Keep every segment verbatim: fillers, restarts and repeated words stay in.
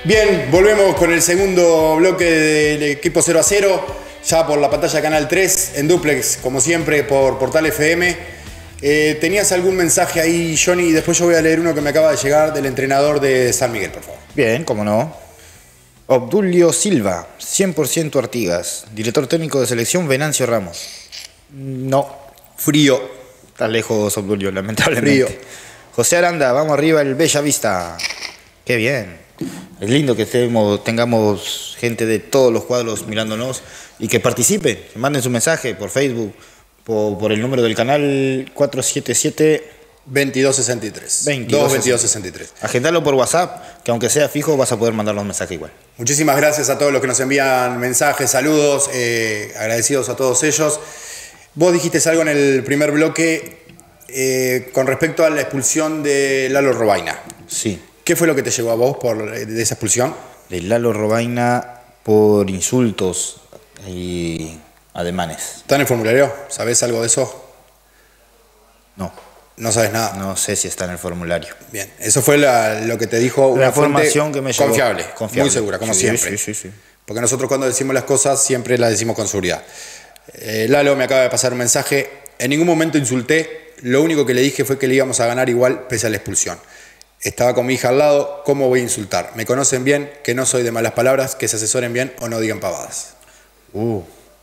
Bien, volvemos con el segundo bloque del equipo cero a cero, ya por la pantalla Canal tres, en duplex, como siempre, por Portal F M. Eh, ¿Tenías algún mensaje ahí, Johnny? Y después yo voy a leer uno que me acaba de llegar del entrenador de San Miguel, por favor. Bien, cómo no. Obdulio Silva, cien por ciento Artigas. Director técnico de selección, Venancio Ramos. No. Frío. Está lejos, Obdulio, lamentablemente. Frío. José Aranda, vamos arriba, el Bella Vista. Qué bien. Es lindo que estemos, tengamos gente de todos los cuadros mirándonos y que participen, que manden su mensaje por Facebook, por, por el número del canal cuatro siete siete veintidós sesenta y tres. dos veintidós sesenta y tres. Agendalo por WhatsApp, que aunque sea fijo vas a poder mandar los mensajes igual. Muchísimas gracias a todos los que nos envían mensajes, saludos, eh, agradecidos a todos ellos. Vos dijiste algo en el primer bloque eh, con respecto a la expulsión de Lalo Robaina. Sí. ¿Qué fue lo que te llevó a vos por, de esa expulsión? De Lalo Robaina por insultos y ademanes. ¿Está en el formulario? ¿Sabés algo de eso? No. No sabes nada. No sé si está en el formulario. Bien, eso fue la, lo que te dijo una la información que me llegó. Confiable, confiable, muy segura, como sí, siempre. Sí, sí, sí. Porque nosotros cuando decimos las cosas siempre las decimos con seguridad. Eh, Lalo me acaba de pasar un mensaje. En ningún momento insulté. Lo único que le dije fue que le íbamos a ganar igual pese a la expulsión. Estaba con mi hija al lado, ¿cómo voy a insultar? Me conocen bien, que no soy de malas palabras, que se asesoren bien o no digan pavadas. Uh.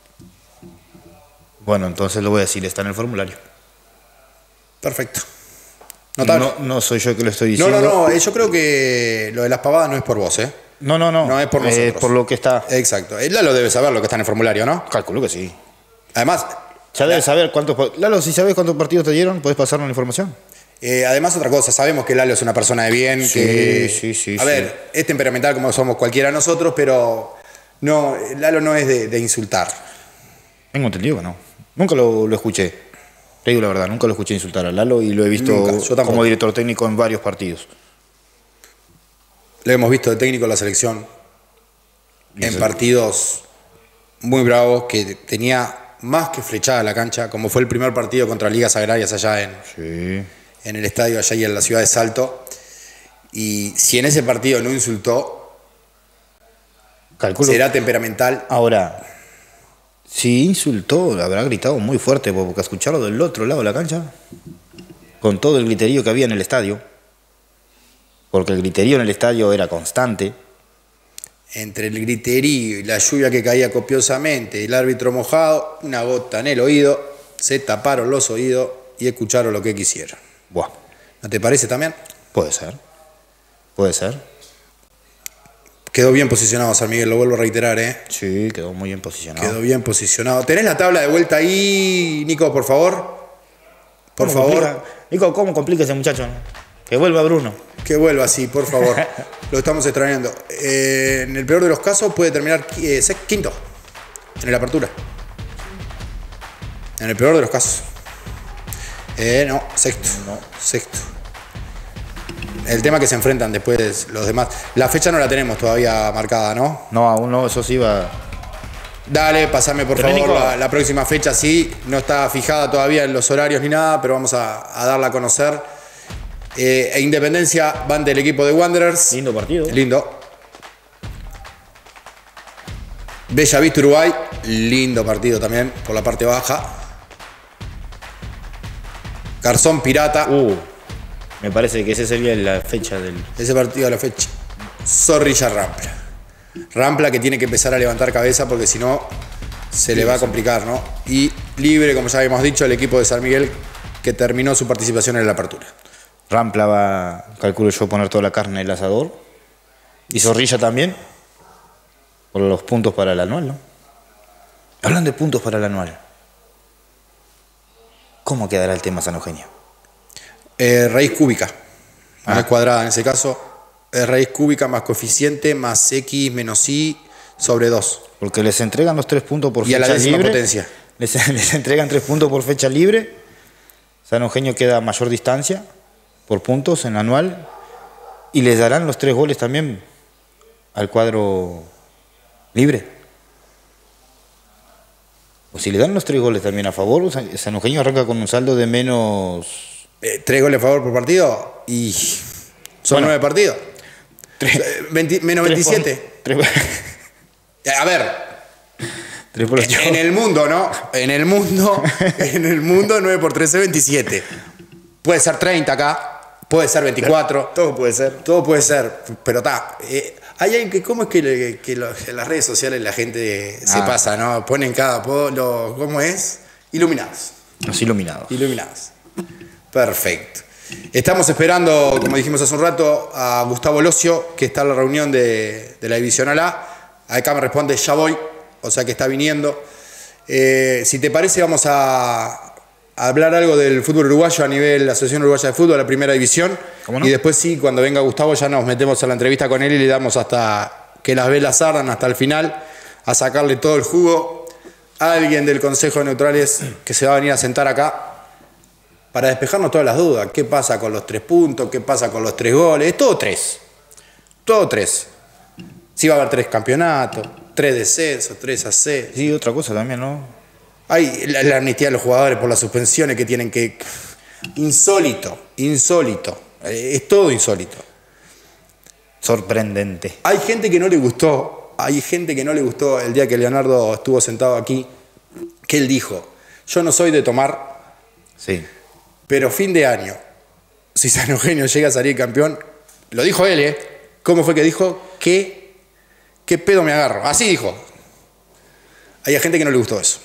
Bueno, entonces lo voy a decir, está en el formulario. Perfecto. Notable. No, no soy yo el que lo estoy diciendo. No, no, no, yo creo que lo de las pavadas no es por vos, ¿eh? No, no, no. No es por nosotros. Es por lo que está. Exacto. Lalo debe saber lo que está en el formulario, ¿no? Calculo que sí. Además... Ya debes saber cuántos... Lalo, si sabes cuántos partidos te dieron, ¿puedes pasarnos la información? Eh, además, otra cosa, sabemos que Lalo es una persona de bien, sí, que... Sí, sí, A sí. ver, es temperamental como somos cualquiera de nosotros, pero no, Lalo no es de, de insultar. Tengo entendido que no. Nunca lo, lo escuché. Te digo la verdad, nunca lo escuché insultar a Lalo y lo he visto Nunca, como director técnico en varios partidos. Lo hemos visto de técnico en la selección, en partidos muy bravos, que tenía más que flechada la cancha, como fue el primer partido contra Ligas Agrarias allá en, sí. en el estadio, allá y en la ciudad de Salto. Y si en ese partido no insultó, calculo. Será temperamental. Ahora, si insultó, habrá gritado muy fuerte, porque escucharlo del otro lado de la cancha, con todo el griterío que había en el estadio, porque el griterío en el estadio era constante. Entre el griterío y la lluvia que caía copiosamente y el árbitro mojado, una gota en el oído, se taparon los oídos y escucharon lo que quisieron. Buah. ¿No te parece también? Puede ser. Puede ser. Quedó bien posicionado San Miguel, lo vuelvo a reiterar, ¿eh? Sí, quedó muy bien posicionado. Quedó bien posicionado. ¿Tenés la tabla de vuelta ahí, Nico, por favor? Por favor. Complica? Nico, ¿cómo complica ese muchacho? Que vuelva Bruno. Que vuelva, sí, por favor. Lo estamos extrañando. Eh, en el peor de los casos puede terminar eh, quinto en la apertura. En el peor de los casos. Eh, no, sexto. No. Sexto. El tema que se enfrentan después los demás. La fecha no la tenemos todavía marcada, ¿no? No, aún no, eso sí va. Dale, pasame por favor la, la próxima fecha, sí. No está fijada todavía en los horarios ni nada, pero vamos a, a darla a conocer. Eh, e Independencia van del equipo de Wanderers. Lindo partido. Lindo. Bella Vista Uruguay. Lindo partido también por la parte baja. Garzón Pirata. Uh, me parece que esa sería la fecha del... Ese partido a la fecha. Zorrilla Rampla. Rampla que tiene que empezar a levantar cabeza porque si no se sí, le va a complicar, ¿no? Y libre, como ya habíamos dicho, el equipo de San Miguel que terminó su participación en la apertura. Rampla va, calculo yo, poner toda la carne en el asador. Y Zorrilla también. Por los puntos para el anual, ¿no? Hablan de puntos para el anual. ¿Cómo quedará el tema San Eugenio? Eh, raíz cúbica. No ah. es cuadrada en ese caso. Es raíz cúbica más coeficiente más X menos Y sobre dos. Porque les entregan los tres puntos por y fecha libre. Y a la décima libre. potencia. Les, les entregan tres puntos por fecha libre. San Eugenio queda a mayor distancia por puntos en anual y les darán los tres goles también al cuadro libre. O si le dan los tres goles también a favor, San Eugenio arranca con un saldo de menos... Eh, ¿Tres goles a favor por partido? Y son bueno, nueve partidos. Tres- veinte menos tres por- veintisiete. tres por- A ver, tres por ocho. en el mundo, ¿no? En el mundo, en el mundo nueve por trece, veintisiete. Puede ser treinta acá, puede ser veinticuatro. Todo puede ser. Todo puede ser, pero está. Eh, hay alguien que, ¿cómo es que, le- que lo- en las redes sociales la gente se Ah. pasa, ¿no? Ponen cada polo, ¿cómo es? Iluminados. Los iluminados. Iluminados. Perfecto. Estamos esperando, como dijimos hace un rato, a Gustavo Locio, que está en la reunión de, de la Divisional A. Acá me responde, ya voy, o sea que está viniendo. Eh, si te parece, vamos a, a hablar algo del fútbol uruguayo a nivel de la Asociación Uruguaya de Fútbol, la primera división. ¿Cómo no? Y después sí, cuando venga Gustavo ya nos metemos a la entrevista con él y le damos hasta que las velas ardan hasta el final, a sacarle todo el jugo a alguien del Consejo de Neutrales que se va a venir a sentar acá para despejarnos todas las dudas. ¿Qué pasa con los tres puntos? ¿Qué pasa con los tres goles? Es todo tres. Todo tres. Sí va a haber tres campeonatos, tres descensos, tres A C. Sí, otra cosa también, ¿no? Hay la, la amnistía de los jugadores por las suspensiones que tienen que... Insólito, insólito. Eh, Es todo insólito. Sorprendente. Hay gente que no le gustó, hay gente que no le gustó el día que Leonardo estuvo sentado aquí, que él dijo, yo no soy de tomar, Sí. pero fin de año, si San Eugenio llega a salir campeón, lo dijo él, ¿eh? ¿Cómo fue que dijo? ¿Qué, qué pedo me agarro? Así dijo. Hay gente que no le gustó eso.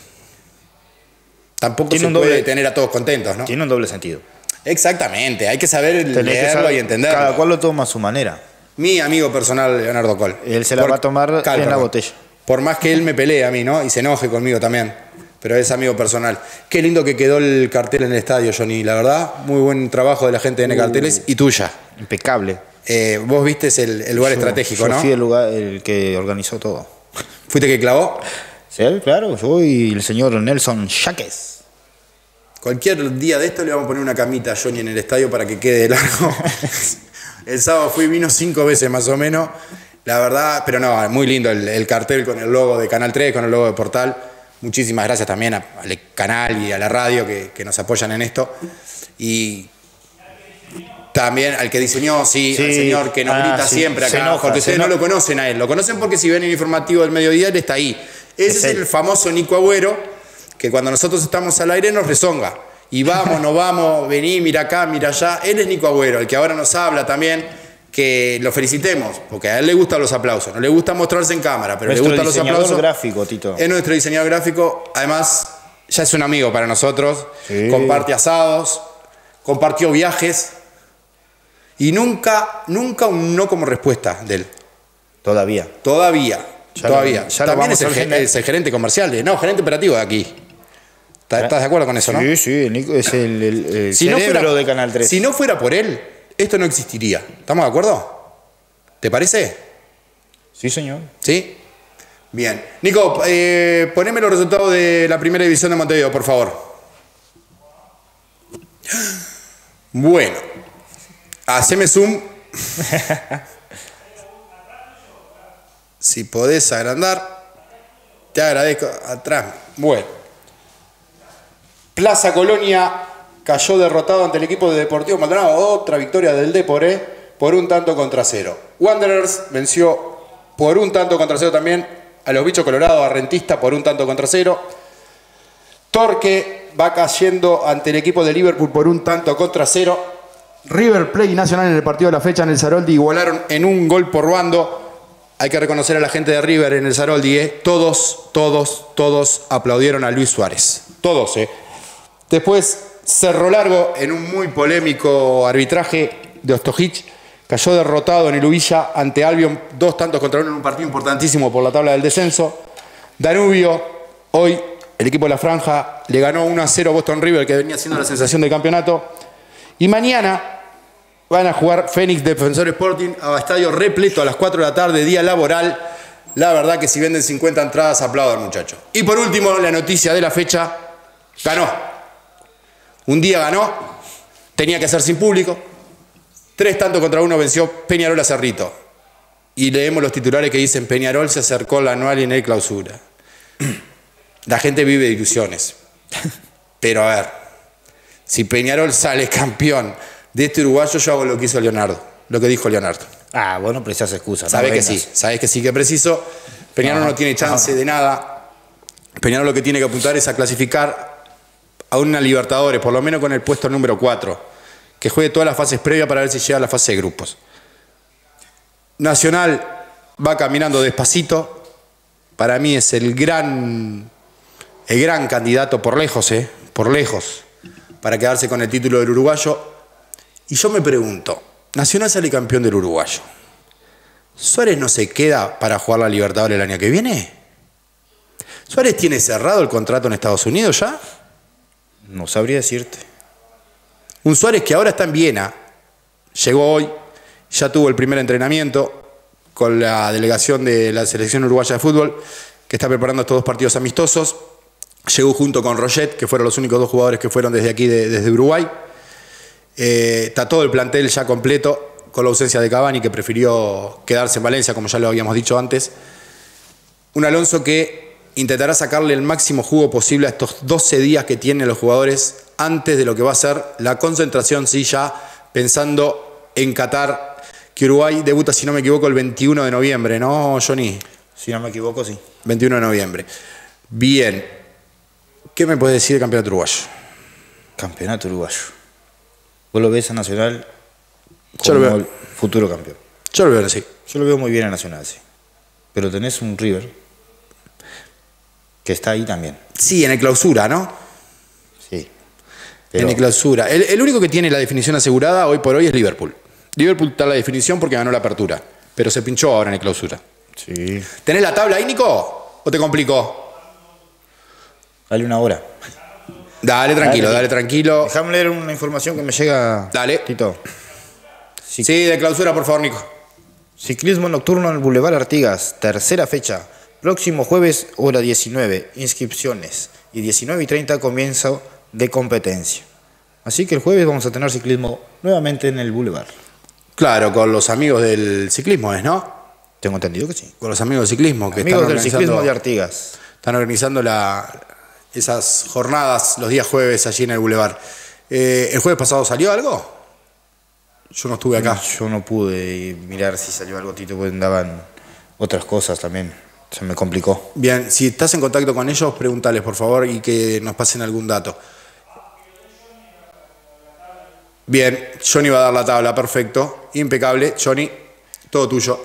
Tampoco Tiene se un puede doble- tener a todos contentos, ¿no? Tiene un doble sentido. Exactamente, hay que saber Tenés que leerlo saber- y entenderlo. Cada cual lo toma a su manera. Mi amigo personal, Leonardo Col. Él se la va a tomar en la perdón. botella. Por más que él me pelee a mí, ¿no? Y se enoje conmigo también. Pero es amigo personal. Qué lindo que quedó el cartel en el estadio, Johnny. La verdad, muy buen trabajo de la gente de N Carteles y tuya. Impecable. Eh, vos viste el, el lugar Yo- estratégico, yo ¿no? fui el, lugar, el que organizó todo. ¿Fuiste que clavó? Sí, claro, yo y el señor Nelson Yaques. Cualquier día de esto le vamos a poner una camita a Johnny en el estadio para que quede largo. El sábado fui, vino cinco veces más o menos. La verdad, pero no, muy lindo el, el cartel con el logo de Canal tres, con el logo de Portal. Muchísimas gracias también a- al canal y a la radio que, que nos apoyan en esto. Y también al que diseñó, sí, Sí, al señor que nos ah, grita sí, siempre se acá, enoja, porque se ustedes no enoja. lo conocen a él. Lo conocen porque si ven el informativo del mediodía, él está ahí. Ese Es es él. el famoso Nico Agüero, que cuando nosotros estamos al aire nos rezonga. Y vamos, no vamos, vení, mira acá, mira allá. Él es Nico Agüero, el que ahora nos habla también, que lo felicitemos, porque a él le gustan los aplausos. No le gusta mostrarse en cámara, pero Nuestro le gustan los diseñador aplausos. gráfico, Tito. Es nuestro diseñador gráfico, además ya es un amigo para nosotros, Sí. comparte asados, compartió viajes y nunca, nunca un no como respuesta de él. Todavía. Todavía, Ya lo- todavía. ya lo También vamos es el, a ge- ordenar. es el gerente comercial, de, no, gerente operativo de aquí. ¿Estás, estás de acuerdo con eso, no? Sí, sí, el Nico es el, el- el Si no cerebro fuera- de Canal tres. Si no fuera por él, esto no existiría. ¿Estamos de acuerdo? ¿Te parece? Sí, señor. ¿Sí? Bien. Nico, eh, poneme los resultados de la primera división de Montevideo, por favor. Bueno. Haceme zoom. Si podés agrandar, te agradezco. Atrás. Bueno. Plaza Colonia cayó derrotado ante el equipo de Deportivo Maldonado. Otra victoria del Depor, ¿eh? Por un tanto contra cero. Wanderers venció por un tanto contra cero también a los Bichos Colorados, a Rentista por un tanto contra cero. Torque va cayendo ante el equipo de Liverpool por un tanto contra cero. River Plate y Nacional en el partido de la fecha en el Saroldi igualaron en un gol por bando. Hay que reconocer a la gente de River en el Saroldi, ¿eh? Todos, todos, todos aplaudieron a Luis Suárez. Todos, ¿eh? Después, Cerro Largo, en un muy polémico arbitraje de Ostojic, cayó derrotado en el Ubilla ante Albion, dos tantos contra uno en un partido importantísimo por la tabla del descenso. Danubio, hoy el equipo de la Franja le ganó uno a cero a Boston River, que venía siendo la sensación del campeonato. Y mañana van a jugar Fénix Defensor Sporting a estadio repleto a las cuatro de la tarde, día laboral. La verdad que si venden cincuenta entradas, aplaudan, muchachos. Y por último, la noticia de la fecha, ganó. Un día ganó, tenía que ser sin público. Tres tantos contra uno venció Peñarol a Cerrito. Y leemos los titulares que dicen Peñarol se acercó al anual y en el clausura. La gente vive de ilusiones. Pero a ver, si Peñarol sale campeón de este uruguayo, yo hago lo que hizo Leonardo, lo que dijo Leonardo. Ah, vos no precisás excusa. Sabés no que sí, sabés que sí que preciso. Peñarol no tiene chance de nada. Peñarol lo que tiene que apuntar es a clasificar a una Libertadores, por lo menos con el puesto número cuatro, que juegue todas las fases previas para ver si llega a la fase de grupos. Nacional va caminando despacito. Para mí es el gran, el gran candidato por lejos, ¿eh? Por lejos, para quedarse con el título del uruguayo. Y yo me pregunto, Nacional sale campeón del uruguayo. ¿Suárez no se queda para jugar la Libertadores el año que viene? ¿Suárez tiene cerrado el contrato en Estados Unidos ya? No sabría decirte. Un Suárez que ahora está en Viena, llegó hoy, ya tuvo el primer entrenamiento con la delegación de la selección uruguaya de fútbol, que está preparando estos dos partidos amistosos. Llegó junto con Roget, que fueron los únicos dos jugadores que fueron desde aquí, de, desde Uruguay. Eh, está todo el plantel ya completo, con la ausencia de Cavani, que prefirió quedarse en Valencia, como ya lo habíamos dicho antes. Un Alonso que intentará sacarle el máximo jugo posible a estos doce días que tienen los jugadores antes de lo que va a ser la concentración, sí, ya pensando en Qatar, que Uruguay debuta, si no me equivoco, el veintiuno de noviembre, ¿no, Johnny? Si no me equivoco, sí. veintiuno de noviembre. Bien. ¿Qué me puedes decir del campeonato uruguayo? Campeonato uruguayo. ¿Vos lo ves a Nacional Yo lo como veo. el futuro campeón? Yo lo veo así. Yo lo veo muy bien a Nacional, sí. Pero tenés un River que está ahí también. Sí, en el clausura, ¿no? Sí. Pero En el clausura. El, el único que tiene la definición asegurada hoy por hoy es Liverpool. Liverpool está en la definición porque ganó la apertura, pero se pinchó ahora en el clausura. sí. ¿Tenés la tabla ahí, Nico? ¿O te complicó? Dale una hora. Dale, tranquilo, Dale. dale, tranquilo. Déjame leer una información que me llega. Dale. Tito. Sí, de clausura, por favor, Nico. Ciclismo nocturno en el Boulevard Artigas, tercera fecha. Próximo jueves, hora diecinueve, inscripciones. Y diecinueve y treinta, comienzo de competencia. Así que el jueves vamos a tener ciclismo nuevamente en el Boulevard. Claro, con los amigos del ciclismo es, ¿no? Tengo entendido que sí. Con los amigos del ciclismo que Amigos están del ciclismo organizando, de Artigas. están organizando la, esas jornadas los días jueves allí en el Boulevard. Eh, ¿El jueves pasado salió algo? Yo no estuve acá. Yo no pude mirar si salió algo, Tito, porque andaban otras cosas también. Se me complicó. Bien, si estás en contacto con ellos, pregúntales, por favor, y que nos pasen algún dato. Bien, Johnny va a dar la tabla, perfecto. Impecable, Johnny, todo tuyo.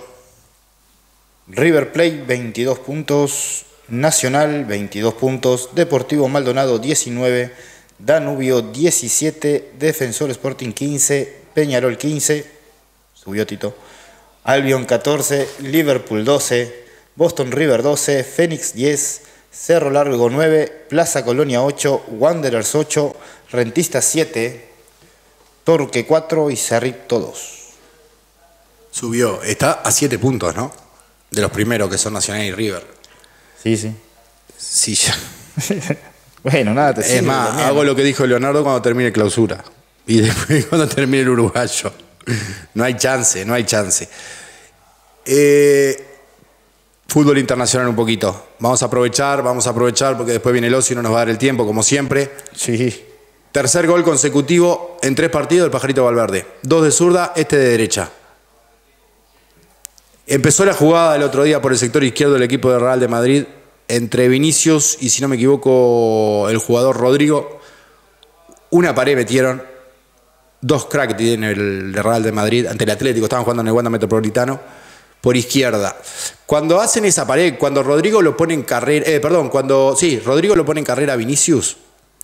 River Plate, veintidós puntos. Nacional, veintidós puntos. Deportivo Maldonado, diecinueve. Danubio, diecisiete. Defensor Sporting, quince. Peñarol, quince. Subió Tito. Albion, catorce. Liverpool, doce. Boston River, doce. Fénix, diez. Cerro Largo, nueve. Plaza Colonia, ocho. Wanderers, ocho. Rentistas, siete. Torque, cuatro. Y Cerrito, dos. Subió, está a siete puntos, ¿no? De los primeros que son Nacional y River. Sí, sí. Sí, ya. Bueno, nada, te Es sirve más, también, hago ¿no? lo que dijo Leonardo cuando termine clausura. Y después cuando termine el uruguayo. No hay chance, no hay chance. Eh, fútbol internacional un poquito. Vamos a aprovechar, vamos a aprovechar porque después viene el ocio y no nos va a dar el tiempo, como siempre. Sí. Tercer gol consecutivo en tres partidos del Pajarito Valverde. Dos de zurda, este de derecha. Empezó la jugada el otro día por el sector izquierdo del equipo de Real de Madrid entre Vinicius y, si no me equivoco, el jugador Rodrigo. Una pared metieron. Dos cracks tiene el de Real de Madrid ante el Atlético. Estaban jugando en el Wanda Metropolitano por izquierda. Cuando hacen esa pared, cuando Rodrigo lo pone en carrera, eh, perdón, cuando, sí, Rodrigo lo pone en carrera a Vinicius,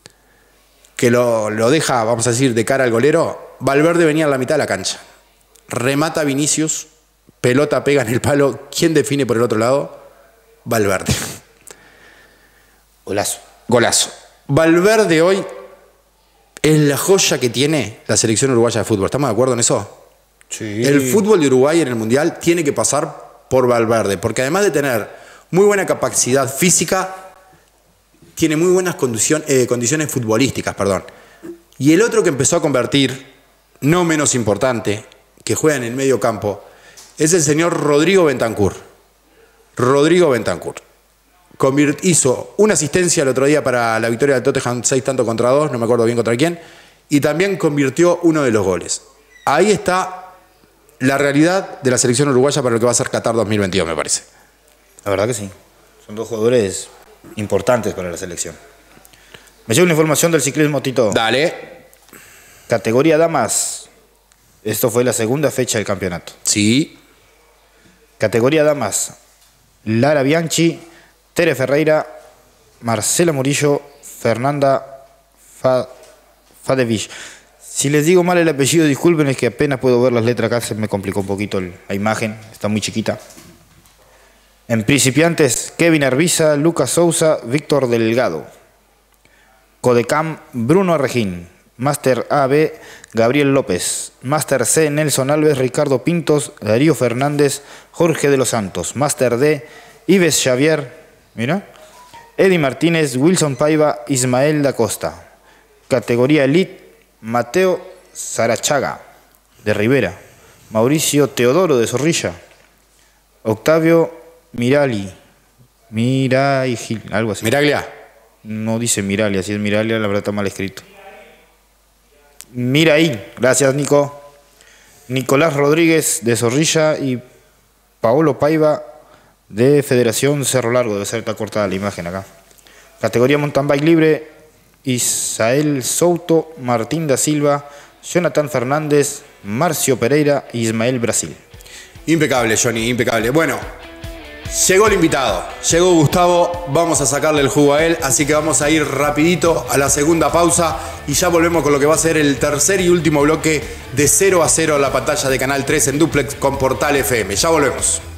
que lo, lo deja, vamos a decir, de cara al golero, Valverde venía en la mitad de la cancha. Remata Vinicius, pelota pega en el palo. ¿Quién define por el otro lado? Valverde. Golazo. Golazo. Valverde hoy es la joya que tiene la selección uruguaya de fútbol. ¿Estamos de acuerdo en eso? Sí. El fútbol de Uruguay en el Mundial tiene que pasar por Valverde, porque además de tener muy buena capacidad física, tiene muy buenas condición, eh, condiciones futbolísticas, perdón. Y el otro que empezó a convertir, no menos importante, que juega en el medio campo, es el señor Rodrigo Bentancur. Rodrigo Bentancur. Convirt, hizo una asistencia el otro día para la victoria del Tottenham seis tanto contra dos, no me acuerdo bien contra quién, y también convirtió uno de los goles. Ahí está la realidad de la selección uruguaya para lo que va a ser Qatar dos mil veintidós, me parece. La verdad que sí. Son dos jugadores importantes para la selección. Me llega una información del ciclismo, Tito. Dale. Categoría damas. Esto fue la segunda fecha del campeonato. Sí. Categoría damas. Lara Bianchi, Tere Ferreira, Marcela Murillo, Fernanda Fa, Fadevich. Si les digo mal el apellido, disculpen, es que apenas puedo ver las letras acá, se me complicó un poquito el, la imagen, está muy chiquita. En principiantes, Kevin Arbiza, Lucas Sousa, Víctor Delgado. Codecam, Bruno Arrejín. Máster A B, Gabriel López. Máster C, Nelson Alves, Ricardo Pintos, Darío Fernández, Jorge de los Santos. Máster D, Ives Xavier, mira, Eddie Martínez, Wilson Paiva, Ismael da Costa. Categoría Elite, Mateo Sarachaga, de Rivera. Mauricio Teodoro, de Zorrilla. Octavio Mirali, Mirai Gil, algo así. Miraglia. No dice Miralia, si es Miralia, la verdad está mal escrito. Miraí, gracias Nico. Nicolás Rodríguez, de Zorrilla, y Paolo Paiva, de Federación Cerro Largo. Debe ser, está cortada la imagen acá. Categoría mountain bike libre, Isael Souto, Martín da Silva, Jonathan Fernández, Marcio Pereira y Ismael Brasil. Impecable, Johnny, impecable. Bueno, llegó el invitado, llegó Gustavo, vamos a sacarle el jugo a él, así que vamos a ir rapidito a la segunda pausa y ya volvemos con lo que va a ser el tercer y último bloque de cero a cero a la pantalla de Canal tres en Duplex con Portal F M. Ya volvemos.